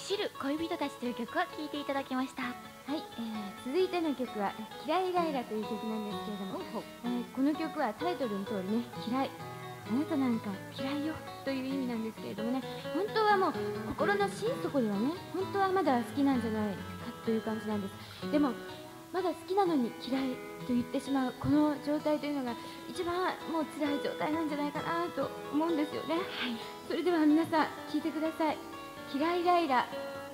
走る恋人たちという曲を聴いていただきました。 はい、続いての曲は「嫌いライラ」という曲なんですけれども、この曲はタイトルの通りね、嫌い、あなたなんか嫌いよという意味なんですけれどもね、本当はもう心の心底ではね、本当はまだ好きなんじゃないかという感じなんです。でもまだ好きなのに嫌いと言ってしまうこの状態というのが一番もう辛い状態なんじゃないかなと思うんですよね。はい、それでは皆さん聴いてください。嫌いライラ、